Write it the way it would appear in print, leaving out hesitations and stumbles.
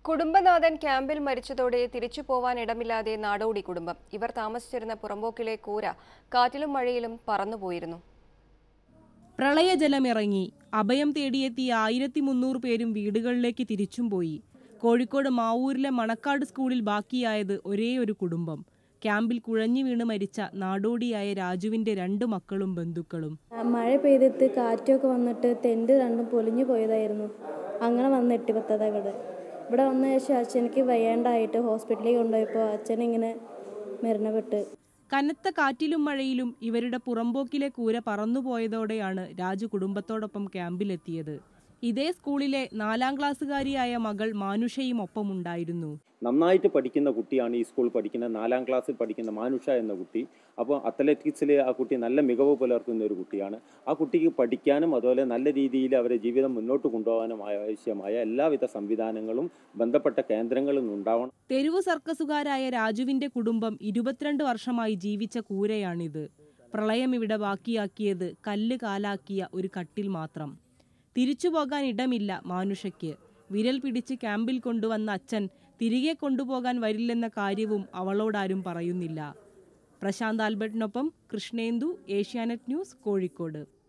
കുടുംബനാഥൻ ക്യാമ്പിൽ മരിച്ചതോടെ തിരിച്ചു പോവാൻ ഇടമില്ലാതെ നാടോടി കുടുംബം. ഇവർ താമസിച്ചിരുന്ന പുറമ്പോക്കിലെ കൂര കാറ്റിലും മഴയിലും പറന്നുപോയിരുന്നു. പ്രളയജലമിറങ്ങി അഭയം തേടിയെത്തിയ 1300 പേരും വീടുകളിലേക്ക് തിരിച്ചും പോയി. കോഴിക്കോട് മാവൂരിലെ മണക്കാട് സ്കൂളിൽ ബാക്കിയായത് ഒരേ ഒരു കുടുംബം. ക്യാമ്പിൽ കുഴഞ്ഞു വീണ് മരിച്ച നാടോടിയായ രാജുവിന്റെ 2 മക്കളും ബന്ധുക്കളും. മഴ പെയ്തിട്ട് കാറ്റൊക്കെ വന്നിട്ട് ടെന്റ് രണ്ടും പൊളിഞ്ഞു പോയതായിരുന്നു. അങ്ങനെ വന്ന് എട്ടിപ്പത്തത് ഇവിടെ വന്ന ശേഷം അച്ഛനക്ക് വയ്യാണ്ടായിട്ട് ഹോസ്പിറ്റലിൽ കൊണ്ടുപോയപ്പോൾ അച്ഛനിങ്ങനെ മരണപ്പെട്ട്. കനത്ത കാറ്റിലും മഴയിലും ഇവരുടെ പുറമ്പോക്കിലെ കൂര പറന്നുപോയതോടെയാണ് രാജു കുടുംബത്തോടൊപ്പം ക്യാമ്പിലെത്തിയത്. ഇതേ സ്കൂളിലെ 4ാം ക്ലാസ്സുകാരിയായ മകൾ മാനുഷയും ഒപ്പമുണ്ടായിരുന്നു. നന്നായിട്ട് പഠിക്കുന്ന കുട്ടിയാണ് ഈ സ്കൂൾ പഠിക്കുന്ന 4ാം ക്ലാസ്സിൽ പഠിക്കുന്ന മാനുഷ എന്ന കുട്ടി. അപ്പോൾ അത്ലറ്റിക്സിൽ ആ കുട്ടി നല്ല മികവ് പുലർത്തുന്ന ഒരു കുട്ടിയാണ്. ആ കുട്ടിക്ക് പഠിക്കാനും അതുപോലെ നല്ല രീതിയിൽ അവരെ ജീവിതം മുന്നോട്ട് കൊണ്ടുപോകാനും ആവശ്യമായ എല്ലാവിധ സംവിധാനങ്ങളും ബന്ധപ്പെട്ട കേന്ദ്രങ്ങളിൽ ഉണ്ടാവണം. തെരുവു സർക്കസുകാരായ രാജുവിന്റെ കുടുംബം 22 വർഷമായി ജീവിച്ച കൂരയാണിത്. പ്രളയം ഇവിടെ ബാക്കിയാക്കിയത് കല്ല് കാലാക്കിയ ഒരു കട്ടിൽ മാത്രം. തിരിച്ചു പോകാൻ ഇടമില്ല മാനുഷയ്ക്ക്. വിരൽ പിടിച്ച് ക്യാമ്പിൽ കൊണ്ടുവന്ന അച്ഛൻ തിരികെ കൊണ്ടുപോകാൻ വരില്ലെന്ന കാര്യവും അവളോടാരും പറയുന്നില്ല. പ്രശാന്ത് ആൽബർട്ടിനൊപ്പം കൃഷ്ണേന്ദു, ഏഷ്യാനെറ്റ് ന്യൂസ്, കോഴിക്കോട്.